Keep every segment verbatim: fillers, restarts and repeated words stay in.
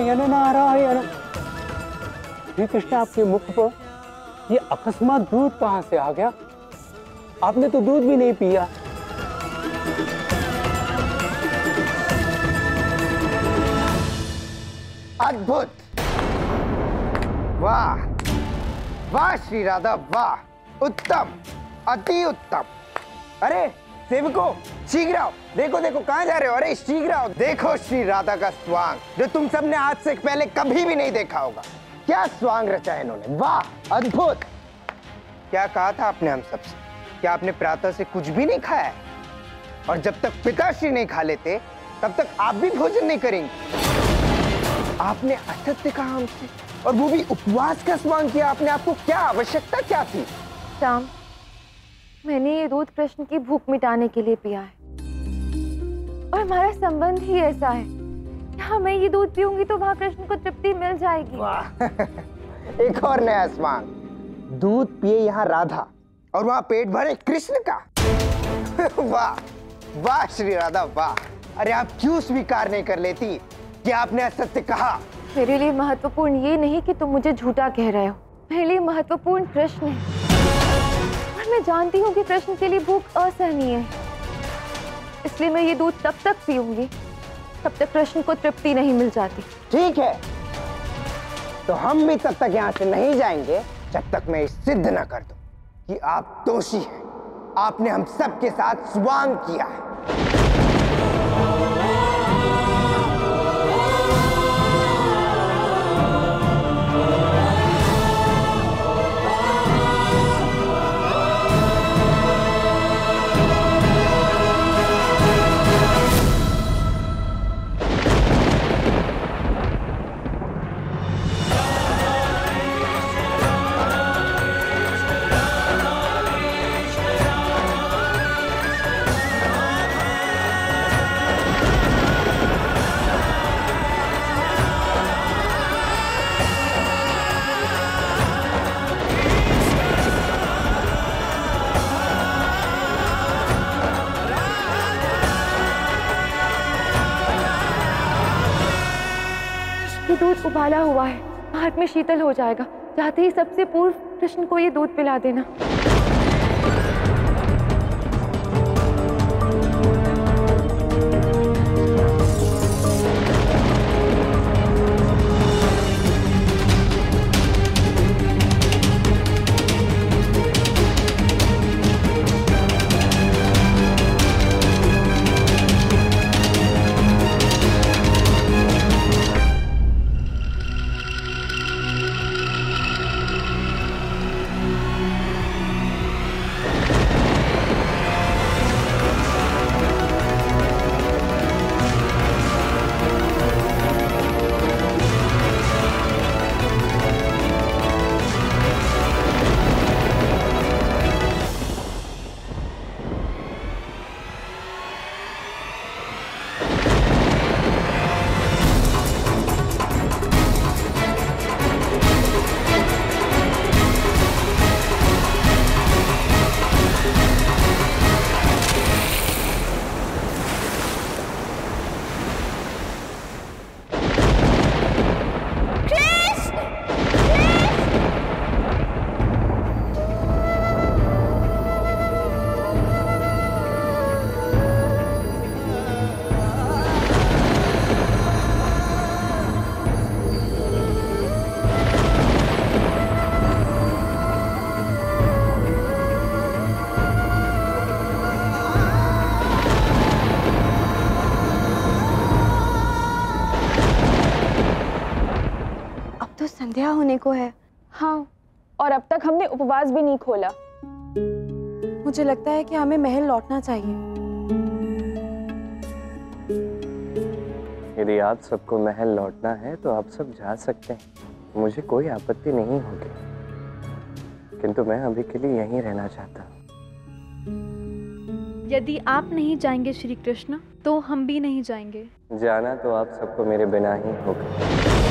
नारायण नारायण। श्री कृष्ण, आपके मुख पर ये अकस्मात दूध कहां से आ गया? आपने तो दूध भी नहीं पिया। अद्भुत, वाह वाह श्री राधा, वाह, उत्तम, अति उत्तम। अरे सेवको, शीघ्र आओ, देखो देखो कहां जा रहे हो? अरे शीघ्र आओ, देखो श्री राधा का स्वांग जो तुम सबने आज से पहले कभी भी नहीं देखा होगा। क्या स्वांग रचा है इन्होंने, वाह, अद्भुत। क्या कहा था आपने हम सबसे? क्या आपने प्रातः से कुछ भी नहीं खाया है? और जब तक पिताश्री नहीं खा लेते तब तक आप भी भोजन नहीं करेंगे। आपने असत्य कहा हमसे, और वो भी उपवास का स्वांग किया आपने। आपको क्या आवश्यकता क्या थी? श्याम, मैंने ये दूध कृष्ण की भूख मिटाने के लिए पिया है, और हमारा संबंध ही ऐसा है। हाँ, मैं ये दूध पीऊंगी तो वहाँ कृष्ण को तृप्ति मिल जाएगी। वाह एक और नया स्वांग, दूध पिए यहाँ राधा और वहाँ पेट भरे कृष्ण का। वाह वाह श्री राधा, वाह। अरे आप क्यों स्वीकार नहीं कर लेती कि आपने असत्य कहा? मेरे लिए महत्वपूर्ण ये नहीं कि तुम मुझे झूठा कह रहे हो, मेरे लिए महत्वपूर्ण कृष्ण है। और मैं जानती हूँ कि कृष्ण के लिए भूख असहनीय है, इसलिए मैं ये दूध तब तक पीऊंगी तब तक कृष्ण को तृप्ति नहीं मिल जाती। ठीक है, तो हम भी तब तक यहाँ से नहीं जाएंगे जब तक मैं सिद्ध न कर दूं कि आप दोषी हैं। आपने हम सबके साथ स्वांग किया है। दूध उबाला हुआ है, हाथ में शीतल हो जाएगा। जाते ही सबसे पूर्व कृष्ण को ये दूध पिला देना। संध्या होने को है। हाँ, और अब तक हमने उपवास भी नहीं खोला। मुझे लगता है कि हमें महल लौटना चाहिए। यदि आप सबको महल लौटना है तो आप सब जा सकते हैं, मुझे कोई आपत्ति नहीं होगी, किंतु मैं अभी के लिए यहीं रहना चाहता हूँ। यदि आप नहीं जाएंगे श्री कृष्ण तो हम भी नहीं जाएंगे। जाना तो आप सबको मेरे बिना ही होगा।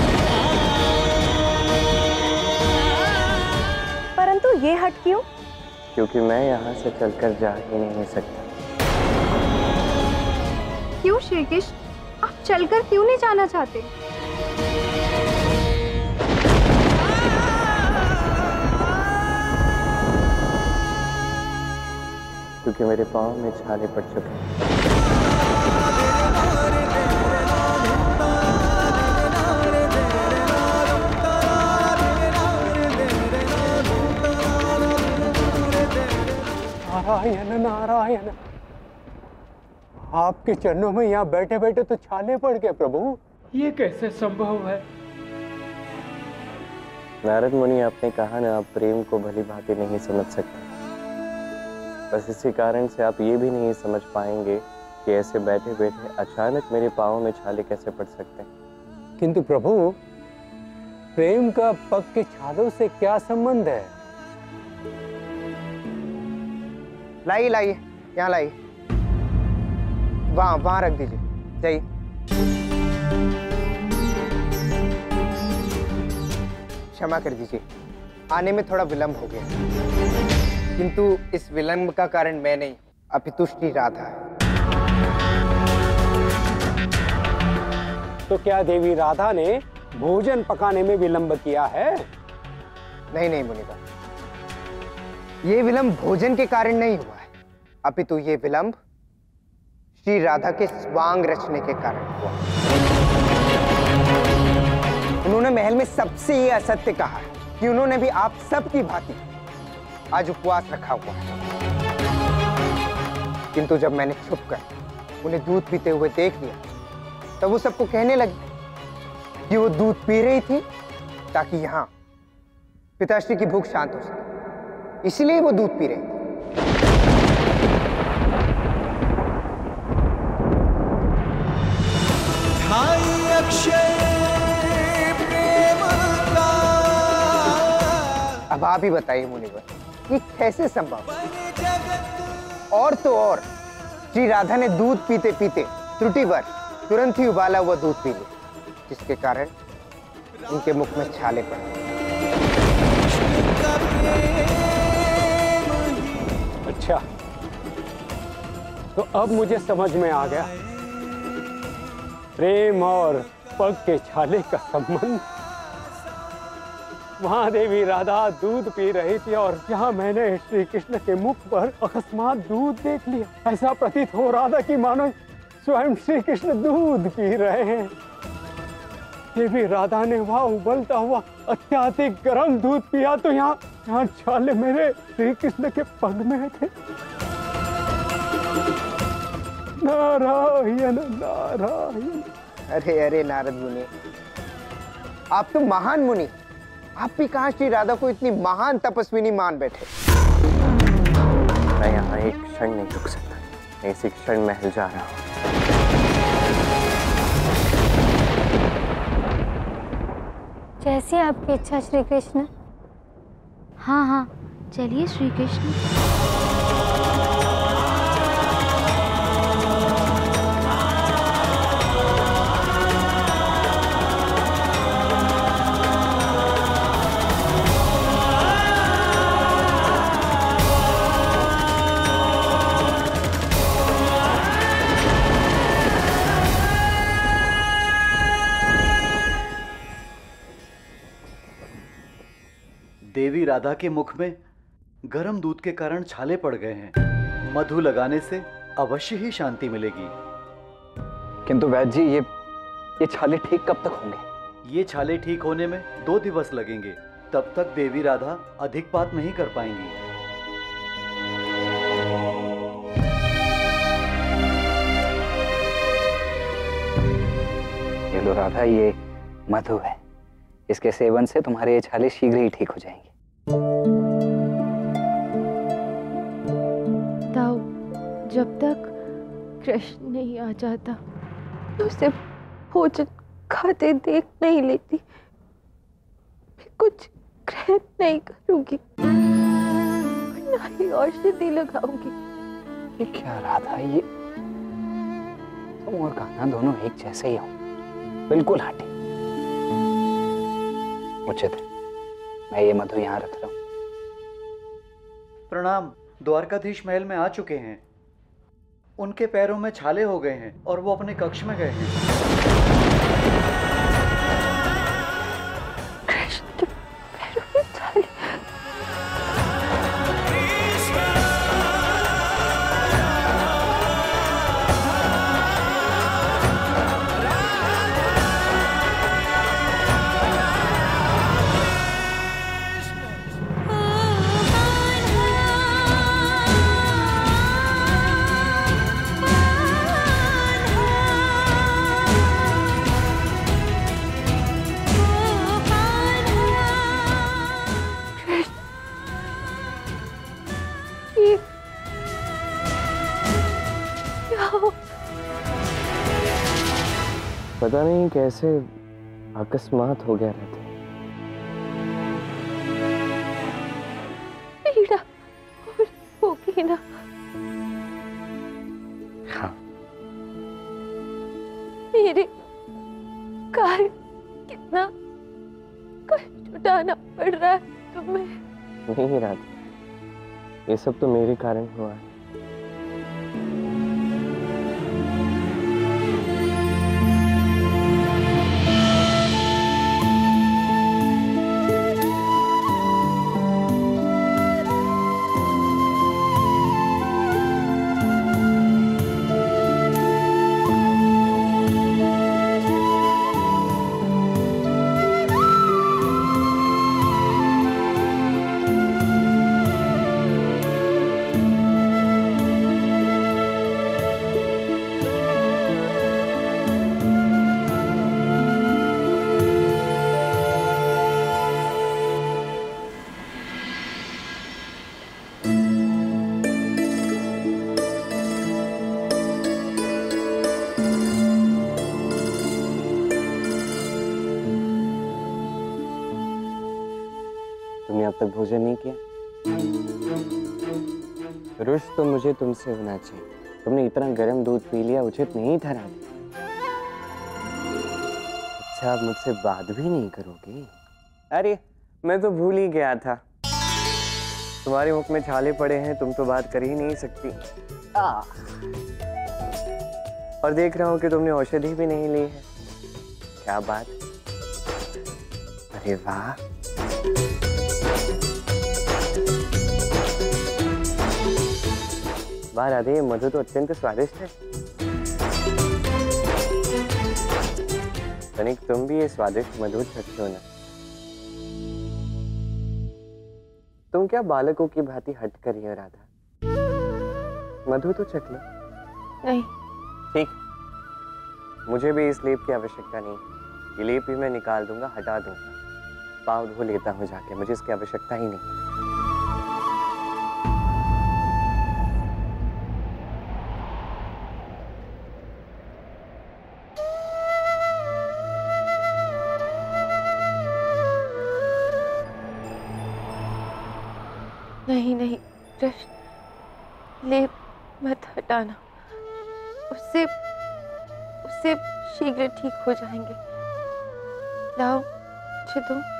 परंतु ये हट क्यों? क्योंकि मैं यहाँ से चलकर जा ही नहीं सकता। क्यों श्री कृष्ण, आप चलकर क्यों नहीं जाना चाहते? क्योंकि मेरे पाँव में छाले पड़ चुके हैं। नारायण नारायण, आपके चरणों में यहाँ बैठे बैठे तो छाले पड़ गए प्रभु, ये कैसे संभव है? नारद मुनि, आपने कहा ना, आप प्रेम को भली भांति नहीं समझ सकते। बस इसी कारण से आप ये भी नहीं समझ पाएंगे कि ऐसे बैठे बैठे अचानक मेरे पाँव में छाले कैसे पड़ सकते हैं। किंतु प्रभु, प्रेम का पग के छालों से क्या संबंध है? लाइए लाइए, यहाँ लाइए, वहां वहां रख दीजिए। जाइए। क्षमा कर दीजिए, आने में थोड़ा विलंब हो गया, किंतु इस विलंब का कारण मैं नहीं, अपितु श्री राधा है। तो क्या देवी राधा ने भोजन पकाने में विलंब किया है? नहीं नहीं मुनिवर, ये विलंब भोजन के कारण नहीं हुआ है, अपितु ये विलंब श्री राधा के स्वांग रचने के कारण हुआ। उन्होंने महल में सबसे ये असत्य कहा कि उन्होंने भी आप सब की भांति आज उपवास रखा हुआ है, किंतु जब मैंने छुपकर उन्हें दूध पीते हुए देख लिया, तब वो सबको कहने लगी कि वो दूध पी रही थी ताकि यहाँ पिताश्री की भूख शांत हो सके, इसलिए वो दूध पी रही थी। अब आप ही बताइए मुनिवर, ये कैसे संभव? और तो और श्री राधा ने दूध पीते पीते त्रुटिवर तुरंत ही उबाला हुआ दूध पी लिया, जिसके कारण उनके मुख में छाले पड़े। अच्छा, तो अब मुझे समझ में आ गया, प्रेम और पग के छाले का संबंध। वहां देवी राधा दूध पी रही थी और जहां मैंने श्री कृष्ण के मुख पर अकस्मात दूध देख लिया, ऐसा प्रतीत हो रहा था कि मानो स्वयं श्री कृष्ण दूध पी रहे हैं। देवी राधा ने वहां उबलता हुआ अत्याधिक गर्म दूध पिया, तो यहाँ यहाँ छाले मेरे श्री कृष्ण के पग में थे। नारायण नारायण। अरे अरे नारद मुनि, आप तो महान मुनि, आप भी कहाँ श्री राधा को इतनी महान तपस्विनी मान बैठे? मैं यहाँ एक क्षण नहीं रुक सकता, मैं इसी क्षण महल जा रहा हूँ। जैसी आपकी इच्छा श्री कृष्ण। हाँ हाँ, चलिए श्री कृष्ण। देवी राधा के मुख में गर्म दूध के कारण छाले पड़ गए हैं। मधु लगाने से अवश्य ही शांति मिलेगी। किंतु वैद्य जी, ये ये छाले ठीक कब तक होंगे? ये छाले ठीक होने में दो दिवस लगेंगे, तब तक देवी राधा अधिक बात नहीं कर पाएंगी। ये लो राधा, ये मधु है, इसके सेवन से तुम्हारे ये छाले शीघ्र ही ठीक हो जाएंगे। ताऊ, जब तक कृष्ण नहीं आ जाता तो उसे भोजन खाते देख नहीं लेती, मैं कुछ ग्रहण नहीं करूंगी, ना ही औषधि लगाऊंगी। ये क्या राधा, ये तुम और कान्हा दोनों एक जैसे ही हो, बिल्कुल हटे। उचित है, मैं ये मधु यहाँ रख रहा हूँ। प्रणाम। द्वारकाधीश महल में आ चुके हैं। उनके पैरों में छाले हो गए हैं और वो अपने कक्ष में गए हैं। पता नहीं कैसे अकस्मात हो गया राधा। पीड़ा होगी ना? हाँ। मेरे कारण कितना कष्ट उठाना पड़ रहा है तुम्हें। नहीं राधा, ये सब तो मेरे कारण हुआ है। तुमने अब तक भोजन नहीं किया? रुष तो मुझे तुमसे होना चाहिए। तुमने इतना गर्म दूध पी लिया, उचित नहीं था राधा। अच्छा, आप मुझसे बात भी नहीं करोगे? अरे मैं तो भूल ही गया था, तुम्हारे मुख में छाले पड़े हैं, तुम तो बात कर ही नहीं सकती। आ। और देख रहा हूं कि तुमने औषधि भी नहीं ली है। क्या बात? अरे वाह, वाह राधे, ये मधु तो अत्यंत स्वादिष्ट है। तनिक तुम भी ये स्वादिष्ट मधु चखते हो ना। तुम क्या बालकों की भांति हट कर रही हो राधा? मधु तो चख लो। नहीं। ठीक, मुझे भी इस लेप की आवश्यकता नहीं। ये लेप भी मैं निकाल दूंगा, हटा दूंगा। पाँव धो लेता हूँ जाके, मुझे इसकी आवश्यकता ही नहीं। नहीं नहीं कृष्ण, लेप मत हटाना, उससे उससे शीघ्र ठीक हो जाएंगे। लाओ मुझे दो।